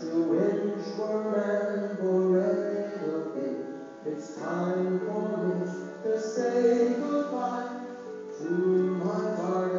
to inchworm and borrego pit. It's time for me to say goodbye to my darling.